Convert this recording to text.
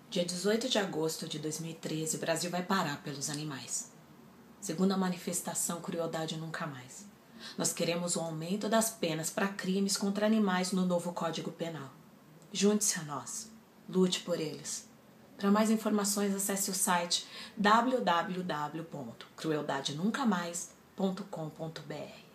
Dia 18 de agosto de 2013, o Brasil vai parar pelos animais. Segunda manifestação, crueldade nunca mais. Nós queremos o aumento das penas para crimes contra animais no novo Código Penal. Junte-se a nós. Lute por eles. Para mais informações, acesse o site www.crueldadenuncamais.com.br.